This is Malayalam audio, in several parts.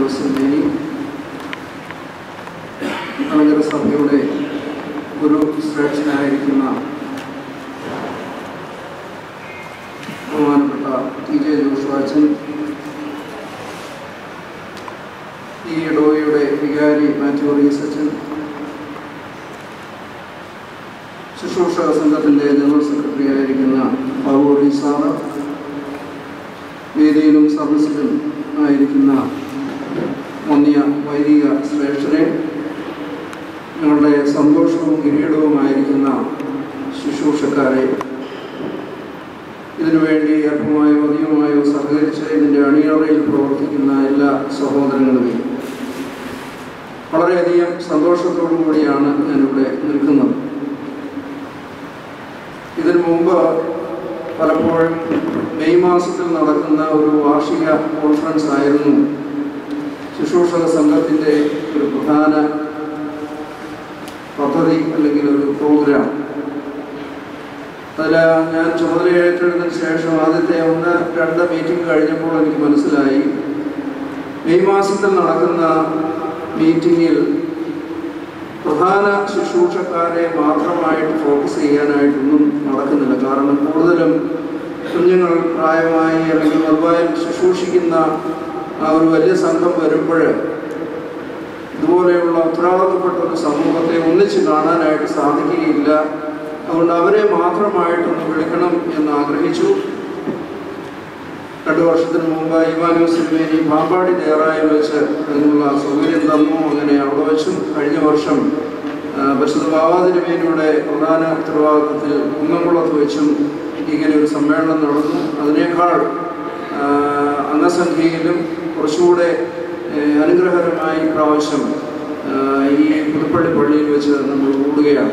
സിമേനി, മലങ്കര സഭയുടെ ഗുരു ശ്രേഷ്ഠനായിരിക്കുന്ന ബഹുമാനപ്പെട്ട H.G. ജോഷുവാച്ചൻ, ഈ ഇടവകയുടെ വികാരി മാത്യൂസ് അച്ഛൻ, ശുശ്രൂഷക സംഘത്തിൻ്റെ ജനറൽ സെക്രട്ടറി ആയിരിക്കുന്ന ബാബുറി സാറ്, വേദിയിലും സർവീസിലും ആയിരിക്കുന്ന വന്യ വൈദിക ശ്രേഷ്ഠരെ, ഞങ്ങളുടെ സന്തോഷവും കിരീടവുമായിരിക്കുന്ന ശുശ്രൂഷക്കാരെ, ഇതിനുവേണ്ടി അല്പമായോ അധികമായോ സഹകരിച്ച് ഇതിൻ്റെ അണിയറയിൽ പ്രവർത്തിക്കുന്ന എല്ലാ സഹോദരങ്ങളുമേ, വളരെയധികം സന്തോഷത്തോടു കൂടിയാണ് ഞാനിവിടെ നിൽക്കുന്നത്. ഇതിനു മുമ്പ് പലപ്പോഴും മെയ് മാസത്തിൽ നടക്കുന്ന ഒരു വാർഷിക കോൺഫറൻസ് ആയിരുന്നു ശുശ്രൂഷക സംഘത്തിൻ്റെ ഒരു പ്രധാന പദ്ധതി അല്ലെങ്കിൽ ഒരു പ്രോഗ്രാം. അതിൽ ഞാൻ ചുമതല ഏറ്റെടുത്തതിന് ശേഷം ആദ്യത്തെ 1-2 മീറ്റിംഗ് കഴിഞ്ഞപ്പോൾ എനിക്ക് മനസ്സിലായി, മെയ് മാസത്തിൽ നടക്കുന്ന മീറ്റിങ്ങിൽ പ്രധാന ശുശ്രൂഷക്കാരെ മാത്രമായിട്ട് ഫോക്കസ് ചെയ്യാനായിട്ടൊന്നും നടക്കുന്നില്ല. കാരണം കൂടുതലും കുഞ്ഞുങ്ങൾ പ്രായമായി അല്ലെങ്കിൽ മൊബൈൽ ശുശ്രൂഷിക്കുന്ന ആ ഒരു വലിയ സംഘം വരുമ്പോൾ ഇതുപോലെയുള്ള ഉത്തരവാദിത്തപ്പെട്ട ഒരു സമൂഹത്തെ ഒന്നിച്ച് കാണാനായിട്ട് സാധിക്കുകയില്ല. അതുകൊണ്ട് അവരെ മാത്രമായിട്ടൊന്ന് വിളിക്കണം എന്ന് ആഗ്രഹിച്ചു. 2 വർഷത്തിന് മുമ്പ് ഇവാനൂസ് സിമേനി പാമ്പാടി ദേറായിൽ വെച്ച് അതിനുള്ള സൗകര്യം തന്നു. അങ്ങനെ അവിടെ വെച്ചും കഴിഞ്ഞ വർഷം പരിശുദ്ധ ബാവാതിരുമേനിയുടെ പ്രധാന ഉത്തരവാദിത്തത്തിൽ കുന്നംകുളത്ത് വെച്ചും ഇങ്ങനെ ഒരു സമ്മേളനം നടന്നു. അതിനേക്കാൾ അംഗസംഖ്യയിലും കുറച്ചുകൂടെ അനുഗ്രഹകരമായി പ്രാവശ്യം ഈ പുതുപ്പള്ളി പള്ളിയിൽ വെച്ച് നമ്മൾ കൂടുകയാണ്.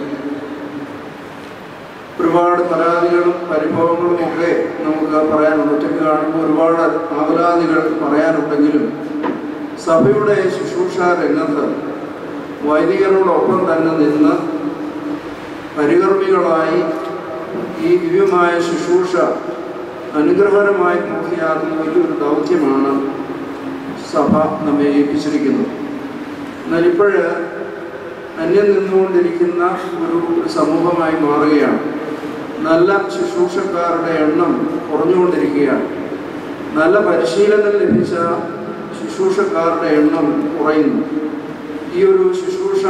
ഒരുപാട് പരാതികളും പരിഭവങ്ങളും ഒക്കെ നമുക്ക് പറയാനുണ്ട്. ഒറ്റയ്ക്ക് കാണുമ്പോൾ ഒരുപാട് ആവലാതികൾ പറയാനുണ്ടെങ്കിലും സഭയുടെ ശുശ്രൂഷ രംഗത്ത് വൈദികരോടൊപ്പം തന്നെ നിന്ന് പരികർമ്മികളായി ഈ ദിവ്യമായ ശുശ്രൂഷ അനുഗ്രഹകരമായി പൂർത്തിയാക്കുന്ന വലിയൊരു ദൗത്യമാണ് സഭ നമ്മെ ഏൽപ്പിച്ചിരിക്കുന്നത്. എന്നാൽ ഇപ്പോഴ് അന്യം നിന്നുകൊണ്ടിരിക്കുന്ന ഒരു സമൂഹമായി മാറുകയാണ്. നല്ല ശുശ്രൂഷക്കാരുടെ എണ്ണം കുറഞ്ഞുകൊണ്ടിരിക്കുകയാണ്. നല്ല പരിശീലനം ലഭിച്ച ശുശ്രൂഷക്കാരുടെ എണ്ണം കുറയുന്നു. ഈ ഒരു ശുശ്രൂഷ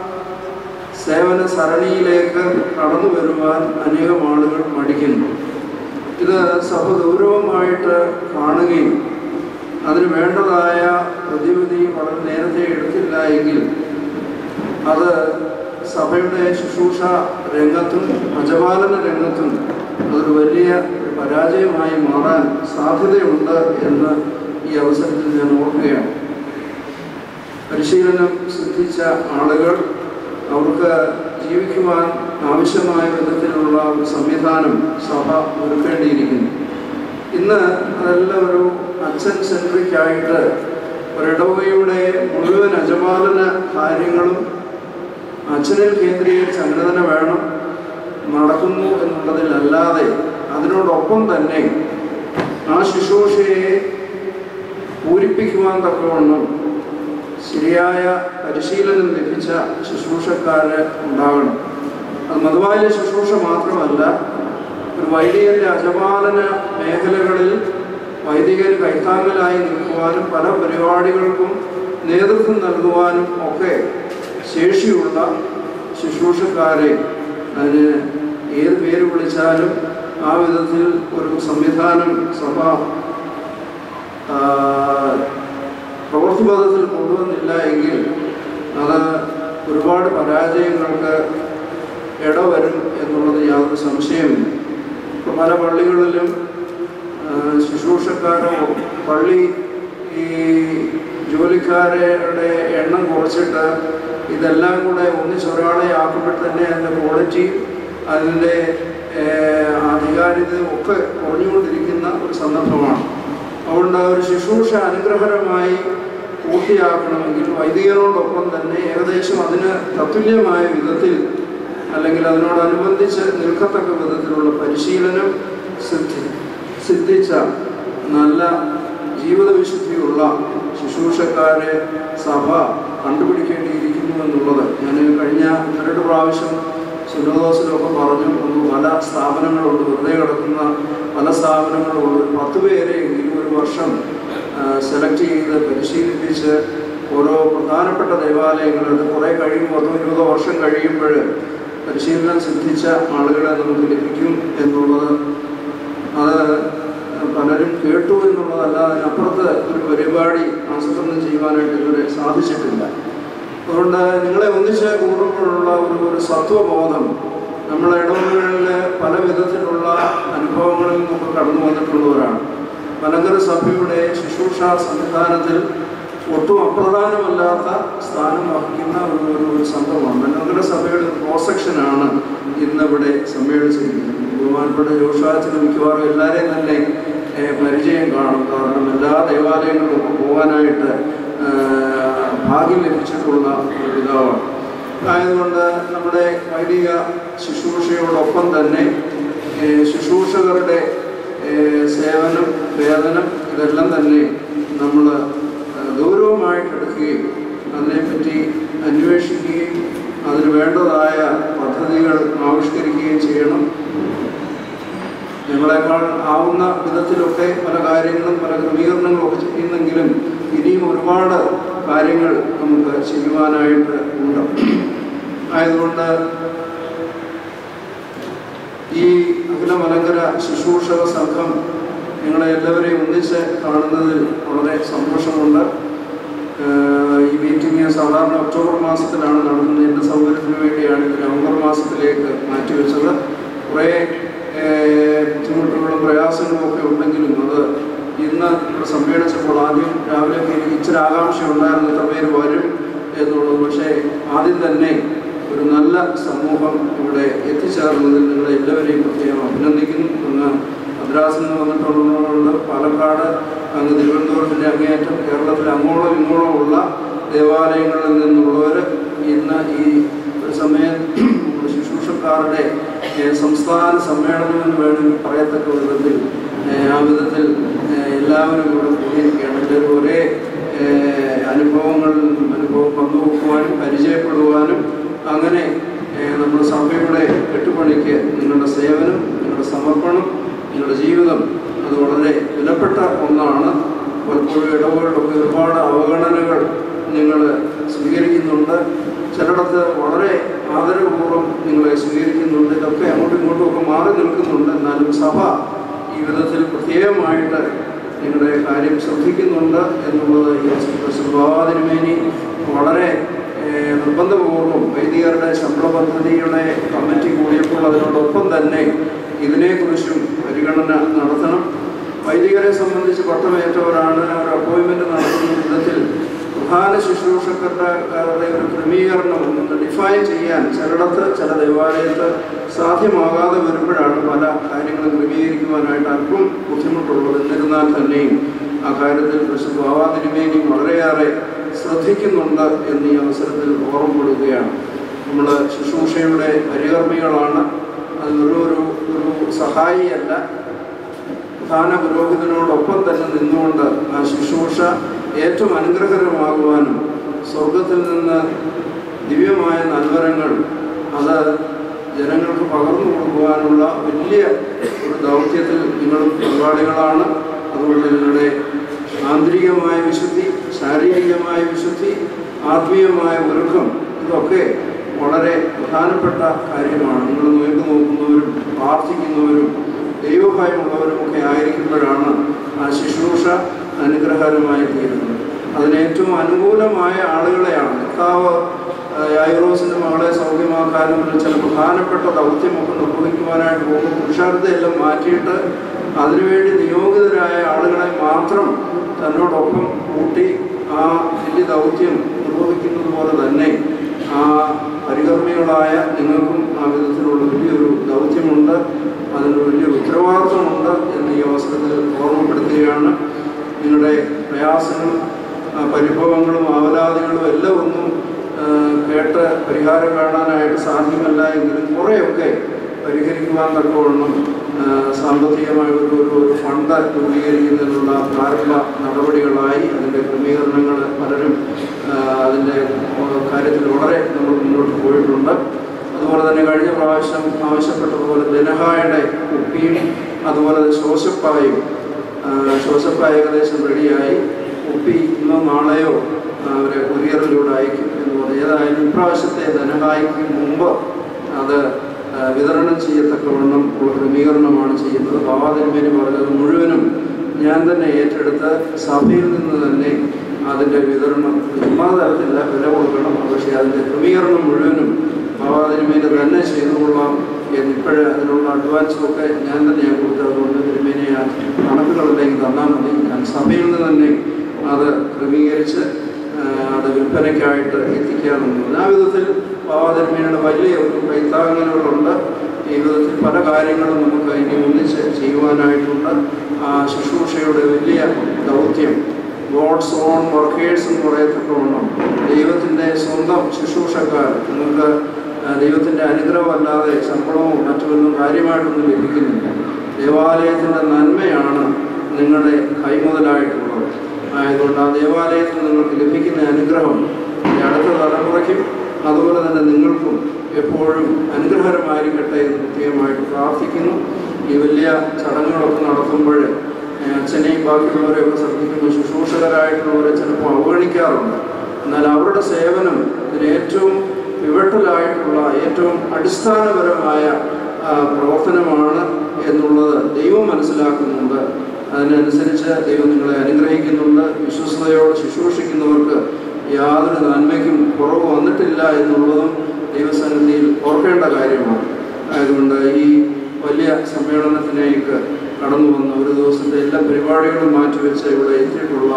സേവന സരണിയിലേക്ക് കടന്നു വരുവാൻ അനേകം ആളുകൾ മടിക്കുന്നു. ഇത് സഭ ഗൗരവമായിട്ട് കാണുകയും അതിന് വേണ്ടതായ പ്രതിവിധി വളരെ നേരത്തെ എടുത്തില്ല എങ്കിൽ അത് സഭയുടെ ശുശ്രൂഷ രംഗത്തും അജപാലന രംഗത്തും അതൊരു വലിയ പരാജയമായി മാറാൻ സാധ്യതയുണ്ട് എന്ന് ഈ അവസരത്തിൽ ഞാൻ ഓർക്കുകയാണ്. പരിശീലനം സിദ്ധിച്ച ആളുകൾ അവർക്ക് ജീവിക്കുവാൻ ആവശ്യമായ വിധത്തിലുള്ള ഒരു സംവിധാനം സഭ ഒരുക്കേണ്ടിയിരിക്കുന്നു. ഇന്ന് അതെല്ലാം ഒരു അച്ഛൻ സെൻട്രിക്കായിട്ട് ഒരിടവകയുടെ മുഴുവൻ അജപാലന കാര്യങ്ങളും അച്ഛനിൽ കേന്ദ്രീകരിച്ച് അങ്ങനെ തന്നെ വേണം നടക്കുന്നു എന്നുള്ളതിലല്ലാതെ അതിനോടൊപ്പം തന്നെ ആ ശുശ്രൂഷയെ പൂരിപ്പിക്കുവാൻ തക്കവണ്ണം ശരിയായ പരിശീലനം ലഭിച്ച ശുശ്രൂഷക്കാർ ഉണ്ടാകണം. അത് മതവായ ശുശ്രൂഷ മാത്രമല്ല, ഒരു വൈദികൻ്റെ അജപാലന മേഖലകളിൽ വൈദികർ കൈത്താങ്ങലായി നിൽക്കുവാനും പല പരിപാടികൾക്കും നേതൃത്വം നൽകുവാനും ഒക്കെ ശേഷിയുള്ള ശുശ്രൂഷക്കാരെ അതിന് ഏത് പേര് വിളിച്ചാലും ആ വിധത്തിൽ ഒരു സംവിധാനം സഭ പ്രവൃത്തിപഥത്തിൽ കൊണ്ടുവന്നില്ല എങ്കിൽ അത് ഒരുപാട് പരാജയങ്ങൾക്ക് ഇടവരും എന്നുള്ളത് യാതൊരു സംശയമില്ല. ഇപ്പോൾ പല പള്ളികളിലും ശുശ്രൂഷക്കാരോ പള്ളി ഈ ജോലിക്കാരുടെ എണ്ണം കുറച്ചിട്ട് ഇതെല്ലാം കൂടെ ഒന്നിച്ചൊരാളെ ആക്കുമ്പോൾ തന്നെ അതിൻ്റെ ക്വാളിറ്റി അതിൻ്റെ ആധികാരികതയും ഒക്കെ കുറഞ്ഞുകൊണ്ടിരിക്കുന്ന ഒരു സന്ദർഭമാണ്. അതുകൊണ്ട് ഒരു ശുശ്രൂഷ അനുഗ്രഹകരമായി പൂർത്തിയാക്കണമെങ്കിൽ വൈദികരോടൊപ്പം തന്നെ ഏകദേശം അതിന് തത്തുല്യമായ വിധത്തിൽ അല്ലെങ്കിൽ അതിനോടനുബന്ധിച്ച് നിൽക്കത്തക്ക വിധത്തിലുള്ള പരിശീലനം സിദ്ധിച്ച നല്ല ജീവിത വിശുദ്ധിയുള്ള ശുശ്രൂഷക്കാരെ സഭ കണ്ടുപിടിക്കേണ്ടിയിരിക്കുന്നു എന്നുള്ളത് ഞാൻ കഴിഞ്ഞ 2 പ്രാവശ്യം സുനോദോസിലൊക്കെ പറഞ്ഞു. പല സ്ഥാപനങ്ങളുണ്ട്, വെറുതെ കിടക്കുന്ന പല സ്ഥാപനങ്ങളുണ്ട്. 10 പേരെയെങ്കിലും ഒരു വർഷം സെലക്ട് ചെയ്ത് പരിശീലിപ്പിച്ച് ഓരോ പ്രധാനപ്പെട്ട ദേവാലയങ്ങളിൽ കുറേ കഴിയുമ്പോൾ 20 വർഷം കഴിയുമ്പോൾ പരിശീലനം സിദ്ധിച്ച ആളുകളെ നമുക്ക് ലഭിക്കും എന്നുള്ളത് അത് പലരും കേട്ടു എന്നുള്ളതല്ല. അതിനപ്പുറത്ത് ഒരു പരിപാടി ആസൂത്രണം ചെയ്യുവാനായിട്ട് ഇതുവരെ സാധിച്ചിട്ടില്ല. അതുകൊണ്ട് നിങ്ങളെ ഒന്നിച്ച് കൂടുമ്പോഴുള്ള ഒരു സത്വബോധം, നമ്മളെ ഇടവകളിൽ പല വിധത്തിലുള്ള അനുഭവങ്ങളിൽ നിന്നൊക്കെ കടന്നു വന്നിട്ടുള്ളവരാണ്. മലങ്കര സഭയുടെ ശുശ്രൂഷ സംവിധാനത്തിൽ ഒട്ടും അപ്രധാനമല്ലാത്ത സ്ഥാനം വഹിക്കുന്ന ഒരു സംഘമാണ്. മലങ്കര സഭയുടെ ക്രോസ് സെക്ഷനാണ് ഇന്നിവിടെ സമ്മേളിച്ചിരിക്കുന്നത്. ബഹുമാനപ്പെട്ട ജോഷാച്ചന് മിക്കവാറും എല്ലാവരെയും തന്നെ പരിചയം കാണും. കാരണം എല്ലാ ദേവാലയങ്ങളിലും പോകാനായിട്ട് ഭാഗ്യം ലഭിച്ചിട്ടുള്ള ഒരു പിതാവാണ്. ആയതുകൊണ്ട് നമ്മുടെ വൈദിക ശുശ്രൂഷയോടൊപ്പം തന്നെ ശുശ്രൂഷകരുടെ സേവനം, വേതനം ഇതെല്ലാം തന്നെ നമ്മൾ ഗൗരവമായിട്ടെടുക്കുകയും അതിനെപ്പറ്റി അന്വേഷിക്കുകയും അതിന് വേണ്ടതായ പദ്ധതികൾ ആവിഷ്കരിക്കുകയും ചെയ്യണം. ഞങ്ങളെക്കാൾ ആവുന്ന വിധത്തിലൊക്കെ പല കാര്യങ്ങളും പല ക്രമീകരണങ്ങളൊക്കെ ചെയ്യുന്നെങ്കിലും ഇനിയും ഒരുപാട് കാര്യങ്ങൾ നമുക്ക് ചെയ്യുവാനായിട്ട് ഉണ്ട്. ആയതുകൊണ്ട് ഈ അഖില മലങ്കര ശുശ്രൂഷക സംഘം നിങ്ങളെ എല്ലാവരെയും ഒന്നിച്ച് കാണുന്നതിൽ വളരെ സന്തോഷമുണ്ട്. ഈ മീറ്റിംഗ് സാധാരണ ഒക്ടോബർ മാസത്തിലാണ് നടന്നത്. എൻ്റെ സൗകര്യത്തിന് വേണ്ടിയാണ് ഇത് നവംബർ മാസത്തിലേക്ക് മാറ്റിവെച്ചത്. കുറേ ബുദ്ധിമുട്ടുകളും പ്രയാസങ്ങളും ഒക്കെ ഉണ്ടെങ്കിലും അത് ഇന്ന് ഇവിടെ സമ്മേളിച്ചപ്പോൾ ആദ്യം രാവിലെ എനിക്ക് ഇച്ചിരി ആകാംക്ഷ ഉണ്ടായിരുന്നു എത്ര പേര് വരും എന്നുള്ളത്. പക്ഷേ ആദ്യം തന്നെ ഒരു നല്ല സമൂഹം ഇവിടെ എത്തിച്ചേർന്നതിൽ നിങ്ങളെ എല്ലാവരെയും പ്രത്യേകം അഭിനന്ദിക്കുന്നു. അങ്ങ് മദ്രാസിൽ നിന്ന് വന്നിട്ടുള്ളതുകൊണ്ട് പാലക്കാട്, അങ്ങ് തിരുവനന്തപുരത്തിൻ്റെ അങ്ങേയറ്റം, കേരളത്തിൽ അങ്ങോളം ഇങ്ങോളം ഉള്ള ദേവാലയങ്ങളിൽ നിന്നുള്ളവർ ഇന്ന് ഈ ഒരു സമയം ശുശ്രൂഷക്കാരുടെ സംസ്ഥാന സമ്മേളനം എന്ന് വേണമെങ്കിൽ പറയത്തക്ക വിധത്തിൽ ആ വിധത്തിൽ എല്ലാവരും ഇവിടെ കൂടിയിരിക്കുകയാണ്. എല്ലാവരും ഒരേ അനുഭവം പങ്കുവെക്കുവാനും പരിചയപ്പെടുവാനും അങ്ങനെ നമ്മുടെ സഭയുടെ കെട്ടുപണിക്ക് നിങ്ങളുടെ സേവനം, നിങ്ങളുടെ സമർപ്പണം, നിങ്ങളുടെ ജീവിതം അത് വളരെ വിലപ്പെട്ട ഒന്നാണ്. പലപ്പോഴും ഇടവുകളിലൊക്കെ ഒരുപാട് അവഗണനകൾ നിങ്ങൾ സ്വീകരിക്കുന്നുണ്ട്. ചിലയിടത്ത് വളരെ ആദരപൂർവ്വം നിങ്ങളെ സ്വീകരിക്കുന്നുണ്ട്. ഇതൊക്കെ അങ്ങോട്ടും ഇങ്ങോട്ടും ഒക്കെ മാറി നിൽക്കുന്നുണ്ട്. എന്നാലും സഭ ഈ വിധത്തിൽ പ്രത്യേകമായിട്ട് നിങ്ങളുടെ കാര്യം ശ്രദ്ധിക്കുന്നുണ്ട് എന്നുള്ളത് തിരുമേനി വളരെ നിർബന്ധപൂർവ്വം വൈദികരുടെ ശമ്പള പദ്ധതിയുടെ കമ്മിറ്റി കൂടിയപ്പോൾ അതിനോടൊപ്പം തന്നെ ഇതിനെക്കുറിച്ചും പരിഗണന നടത്തണം. വൈദികരെ സംബന്ധിച്ച് പട്ടമേറ്റവരാണ്. ഒരു അപ്പോയിൻമെൻറ്റ് നടത്തുന്ന വിധത്തിൽ പ്രധാന ശുശ്രൂഷകരുടെ ഒരു ക്രമീകരണം ഒന്ന് ഡിഫൈൻ ചെയ്യാൻ ചിലയിടത്ത് ചില ദേവാലയത്ത് സാധ്യമാകാതെ വരുമ്പോഴാണ് പല കാര്യങ്ങളും ക്രമീകരിക്കുവാനായിട്ട് അല്പം ബുദ്ധിമുട്ടുള്ളത്. എന്നിരുന്നാൽ തന്നെയും ആ കാര്യത്തിൽ തിരുമേനി വളരെയേറെ ശ്രദ്ധിക്കുന്നുണ്ട് എന്ന് ഈ അവസരത്തിൽ ഓർമ്മപ്പെടുകയാണ്. നമ്മൾ ശുശ്രൂഷയുടെ പരികർമ്മികളാണ്. അത് ഒരു സഹായിയല്ല. പ്രധാന പുരോഹിതനോടൊപ്പം തന്നെ നിന്നുകൊണ്ട് ആ ശുശ്രൂഷ ഏറ്റവും അനുഗ്രഹകരമാകുവാനും സ്വർഗത്തിൽ നിന്ന് ദിവ്യമായ നൽവരങ്ങൾ അത് ജനങ്ങൾക്ക് പകർന്നു കൊടുക്കുവാനുള്ള വലിയ ഒരു ദൗത്യത്തിൽ നിങ്ങളും പങ്കാളികളാണ്. അതുകൊണ്ട് നിങ്ങളുടെ ആന്തരികമായ വിശുദ്ധി, ശാരീരികമായ വിശുദ്ധി, ആത്മീയമായ ഒരുക്കം ഇതൊക്കെ വളരെ പ്രധാനപ്പെട്ട കാര്യമാണ്. നിങ്ങൾ നോക്കുന്നവരും പ്രാർത്ഥിക്കുന്നവരും ദൈവഭയമുള്ളവരുമൊക്കെ ആയിരിക്കുമ്പോഴാണ് ആ ശുശ്രൂഷ അനുഗ്രഹകരമായി തീരുന്നത്. അതിനേറ്റവും അനുകൂലമായ ആളുകളെയാണ്. കർത്താവ് യായിറോസിൻ്റെ മകളെ സൗഖ്യമാക്കാനും ചില പ്രധാനപ്പെട്ട ദൗത്യമൊക്കെ നിർവഹിക്കുവാനായിട്ട് പോകുമ്പോൾ പുരുഷാർത്ഥതയെല്ലാം മാറ്റിയിട്ട് അതിനുവേണ്ടി നിയോഗിതരായ ആളുകളെ മാത്രം തന്നോടൊപ്പം കൂട്ടി ആ വലിയ ദൗത്യം നിർവഹിക്കുന്നത് പോലെ തന്നെ ആ പരികർമ്മികളായ നിങ്ങൾക്കും ആ വിധത്തിലുള്ള വലിയൊരു ദൗത്യമുണ്ട്. അതിന് വലിയൊരു ഉത്തരവാദിത്വമുണ്ട് എന്ന് ഈ അവസരത്തിൽ ഓർമ്മപ്പെടുത്തുകയാണ്. നിങ്ങളുടെ പ്രയാസങ്ങളും പരിഭവങ്ങളും ആവലാതികളും എല്ലാം ഒന്നും കേട്ട് പരിഹാരം കാണാനായിട്ട് സാധ്യമല്ല എങ്കിലും കുറേയൊക്കെ പരിഹരിക്കുവാൻ തക്കവണ്ണം സാമ്പത്തികമായ ഒരു ഫണ്ട് രൂപീകരിക്കുന്നതിനുള്ള പ്രാരംഭ നടപടികളായി അതിൻ്റെ ക്രമീകരണങ്ങൾ പലരും അതിൻ്റെ കാര്യത്തിൽ വളരെ നമ്മൾ മുന്നോട്ട് പോയിട്ടുണ്ട്. അതുപോലെ തന്നെ കഴിഞ്ഞ പ്രാവശ്യം ആവശ്യപ്പെട്ടതുപോലെ ധനഹായുടെ കുപ്പിയും അതുപോലെ ശ്വാസപ്പായും ഏകദേശം റെഡിയായി. കുപ്പി ഇന്നോ നാളെയോ അവരെ കൊറിയറിലൂടെ അയക്കും എന്ന് പറഞ്ഞു. ഏതായാലും ഇപ്രാവശ്യത്തെ ധനഹായ്ക്ക് മുമ്പ് അത് വിതരണം ചെയ്യത്തക്കവണ്ണം ഉള്ള ക്രമീകരണമാണ് ചെയ്യുന്നത്. ബാബാതിരുമേനി പറഞ്ഞത് മുഴുവനും ഞാൻ തന്നെ ഏറ്റെടുത്ത് സഭയിൽ നിന്ന് തന്നെ അതിൻ്റെ വിതരണം ചുമ്മാ തരത്തില്ല, വില കൊടുക്കണം. പക്ഷേ അതിൻ്റെ ക്രമീകരണം മുഴുവനും ബാബാതിരുമേനി തന്നെ ചെയ്തുകൊള്ളാം എന്നിപ്പോഴേ അതിനുള്ള അഡ്വാൻസുമൊക്കെ ഞാൻ തന്നെയാണ് കൊടുത്തത്. അതുകൊണ്ട് തിരുമേനി ആ കണക്കുകളിലേക്ക് തന്നാൽ മതി. ഞാൻ സഭയിൽ നിന്ന് തന്നെ അത് ക്രമീകരിച്ച് അത് വിൽപ്പനയ്ക്കായിട്ട് എത്തിക്കാമെന്നുള്ളത്. ആ വിധത്തിൽ ബാബാതിരുമേനിയുടെ വലിയ ഒരു കൈത്താങ്ങലുകളുണ്ട്. ഈ വിധത്തിൽ പല കാര്യങ്ങളും നമുക്ക് ഇനി ഒന്നിച്ച് ചെയ്യുവാനായിട്ടുണ്ട്. ആ ശുശ്രൂഷയുടെ വലിയ ദൗത്യം ഗോഡ്സ് ഓൺ വർക്കേഴ്സ് എന്ന് പറയത്തക്കവണ്ണം ദൈവത്തിൻ്റെ സ്വന്തം ശുശ്രൂഷക്കാർ. നിങ്ങൾക്ക് ദൈവത്തിൻ്റെ അനുഗ്രഹമല്ലാതെ ശമ്പളവും മറ്റൊന്നും കാര്യമായിട്ടൊന്നും ലഭിക്കുന്നില്ല. ദേവാലയത്തിൻ്റെ നന്മയാണ് നിങ്ങളുടെ കൈമുതലായിട്ടുള്ളത്. ആയതുകൊണ്ട് ആ ദേവാലയത്തിൽ നിങ്ങൾക്ക് ലഭിക്കുന്ന അനുഗ്രഹം അടുത്ത തലമുറയ്ക്കും അതുപോലെ തന്നെ നിങ്ങൾക്കും എപ്പോഴും അനുഗ്രഹകരമായിരിക്കട്ടെ എന്ന് പ്രത്യേകമായിട്ട് പ്രാർത്ഥിക്കുന്നു. ഈ വലിയ ചടങ്ങുകളൊക്കെ നടത്തുമ്പോൾ അച്ഛനെയും ബാക്കിയുള്ളവരെയൊക്കെ ശ്രദ്ധിക്കുന്നു. ശുശ്രൂഷകരായിട്ടുള്ളവരെ ചിലപ്പോൾ അവഗണിക്കാറുണ്ട്. എന്നാൽ അവരുടെ സേവനം ഇതിന് ഏറ്റവും പിവട്ടലായിട്ടുള്ള ഏറ്റവും അടിസ്ഥാനപരമായ പ്രവർത്തനമാണ് എന്നുള്ളത് ദൈവം മനസ്സിലാക്കുന്നുണ്ട്. അതിനനുസരിച്ച് ദൈവം നിങ്ങളെ അനുഗ്രഹിക്കുന്നുണ്ട്. വിശ്വസ്തയോടെ ശുശ്രൂഷിക്കുന്നവർക്ക് യാതൊരു നന്മയ്ക്കും കുറവ് വന്നിട്ടില്ല എന്നുള്ളതും ദൈവസന്നിധിയിൽ ഓർക്കേണ്ട കാര്യമാണ്. അതുകൊണ്ട് ഈ വലിയ സമ്മേളനത്തിലേക്ക് കടന്നു വന്ന ഒരു ദിവസത്തെ എല്ലാ പരിപാടികളും മാറ്റിവെച്ച് ഇവിടെ എത്തിയിട്ടുള്ള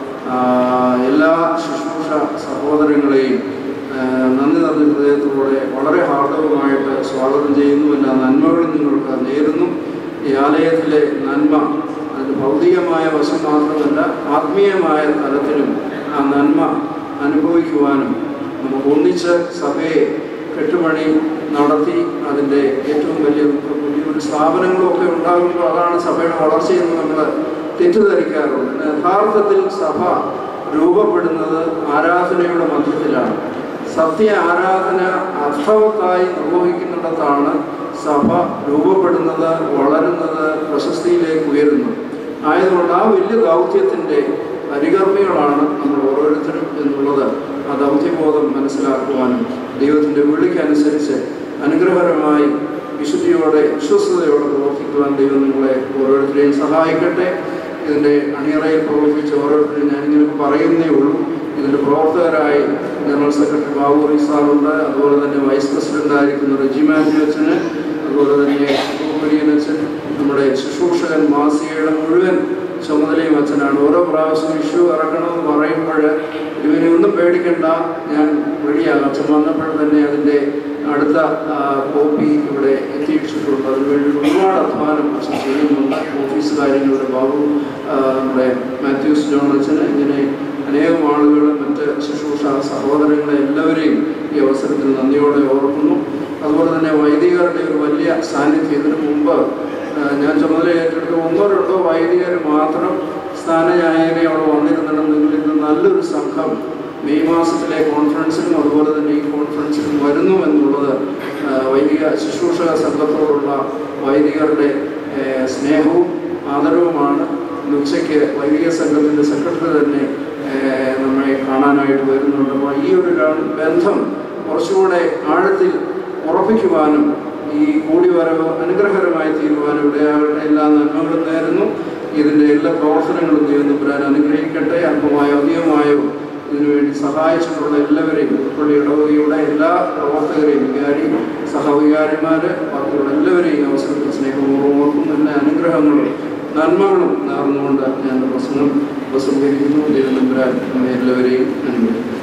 എല്ലാ ശുശ്രൂഷ സഹോദരങ്ങളെയും നന്ദി നിറഞ്ഞ ഹൃദയത്തോടെ വളരെ ഹാർദവമായിട്ട് സ്വാഗതം ചെയ്യുന്നു. എല്ലാ നന്മകളും നിങ്ങൾക്ക് നേരുന്നു. ഈ ആലയത്തിലെ നന്മ അതിന് ഭൗതികമായ വശം മാത്രമല്ല, ആത്മീയമായ തലത്തിലും ആ നന്മ അനുഭവിക്കുവാനും നമുക്ക് ഒന്നിച്ച് സഭയെ കെട്ടുപണി നടത്തി അതിൻ്റെ ഏറ്റവും വലിയൊരു സ്ഥാപനങ്ങളൊക്കെ ഉണ്ടാകുമ്പോൾ അതാണ് സഭയുടെ വളർച്ചയെന്ന് നമ്മൾ തെറ്റിദ്ധരിക്കാറുണ്ട്. യഥാർത്ഥത്തിൽ സഭ രൂപപ്പെടുന്നത് ആരാധനയുടെ മധ്യത്തിലാണ്. സത്യ ആരാധന അർത്ഥവത്തായി നിർവഹിക്കുന്നിടത്താണ് സഭ രൂപപ്പെടുന്നത്, വളരുന്നത്, പ്രശസ്തിയിലേക്ക് ഉയരുന്നത്. ആയതുകൊണ്ട് ആ വലിയ ദൗത്യത്തിൻ്റെ പരികർമ്മികളാണ് നമ്മൾ ഓരോരുത്തരും എന്നുള്ളത് ആ ദൗത്യബോധം മനസ്സിലാക്കുവാനും ദൈവത്തിൻ്റെ വിളിക്കനുസരിച്ച് അനുഗ്രഹകരമായി വിശുദ്ധിയോടെ വിശ്വസ്തയോടെ പ്രവർത്തിക്കുവാൻ ദൈവം നിങ്ങളെ ഓരോരുത്തരെയും സഹായിക്കട്ടെ. ഇതിൻ്റെ അണിയറയിൽ പ്രവർത്തിച്ച ഓരോരുത്തരെയും ഞാനിങ്ങനെ പറയുന്നേ ഉള്ളൂ. ഇതിൻ്റെ പ്രവർത്തകരായി ജനറൽ സെക്രട്ടറി ബാബു സാറുണ്ട്, അതുപോലെ തന്നെ വൈസ് പ്രസിഡൻ്റായിരിക്കുന്ന റെജി മാത്യു അച്ഛന്, അതുപോലെ തന്നെ അച്ഛൻ, നമ്മുടെ ശുശ്രൂഷകൻ മാസികയുടെ മുഴുവൻ ചുമതലയും അച്ഛനാണ്. ഓരോ പ്രാവശ്യം ഇഷ്യൂ ഇറക്കണമെന്ന് പറയുമ്പോൾ ഇവനെ ഒന്നും പേടിക്കണ്ട, ഞാൻ റെഡിയാകും. അച്ഛൻ വന്നപ്പോൾ തന്നെ അതിൻ്റെ അടുത്ത കോപ്പി ഇവിടെ എത്തിച്ചിട്ടുണ്ട്. അതിനുവേണ്ടി ഒരുപാട് അധ്വാനം അച്ഛൻ ചെയ്യുന്നുണ്ട്. ഓഫീസ് കാര്യങ്ങളുടെ ബാബു, നമ്മുടെ മാത്യൂസ് ജോൺ അച്ഛന്, ഇങ്ങനെ അനേകം ആളുകൾ, മറ്റ് ശുശ്രൂഷ സഹോദരങ്ങളെ എല്ലാവരെയും ഈ അവസരത്തിൽ നന്ദിയോടെ ഓർക്കുന്നു. അതുപോലെ തന്നെ വൈദികരുടെ ഒരു വലിയ സാന്നിധ്യം. ഇതിനു മുമ്പ് ഞാൻ ചുമതല ഏറ്റെടുത്ത് 1-2 വൈദികർ മാത്രം സ്ഥാനചായകനെ അവിടെ വന്നിരുന്നിടം നിങ്ങൾ ഇന്ന് നല്ലൊരു സംഘം മെയ് മാസത്തിലെ കോൺഫറൻസിനും അതുപോലെ തന്നെ ഈ കോൺഫറൻസിനും വരുന്നു എന്നുള്ളത് വൈദിക ശുശ്രൂഷക സംഘത്തോടുള്ള വൈദികരുടെ സ്നേഹവും ആദരവുമാണ്. ഉച്ചയ്ക്ക് വൈദിക സംഘത്തിൻ്റെ സെക്രട്ടറി തന്നെ നമ്മെ കാണാനായിട്ട് വരുന്നുണ്ട്. അപ്പോൾ ഈ ഒരു ബന്ധം കുറച്ചുകൂടെ ആഴത്തിൽ ഉറപ്പിക്കുവാനും ഈ കൂടിവരവ് അനുഗ്രഹകരമായി തീരുവാനും ഇടയാകട്ടെ. എല്ലാ നന്മകളും നേരുന്നു. ഇതിൻ്റെ എല്ലാ പ്രവർത്തനങ്ങളും ദൈവം തമ്പുരാൻ അനുഗ്രഹിക്കട്ടെ. അല്പമായോ അധികമായോ ഇതിനുവേണ്ടി സഹായിച്ചിട്ടുള്ള എല്ലാവരെയും, പുതുപ്പള്ളി ഇടവകയുടെ എല്ലാ പ്രവർത്തകരെയും, വികാരി, സഹവികാരിമാർ, ബാക്കിയുള്ള എല്ലാവരെയും അവസരത്തിൽ സ്നേഹപൂർവ്വം ഓർക്കുന്നു. എല്ലാ അനുഗ്രഹങ്ങളും നന്മകളും നേർന്നുകൊണ്ട് ഞാൻ പ്രസംഗിക്കുന്നു. ദൈവം തമ്പുരാൻ നമ്മെ എല്ലാവരെയും അനുഗ്രഹിക്കുന്നു.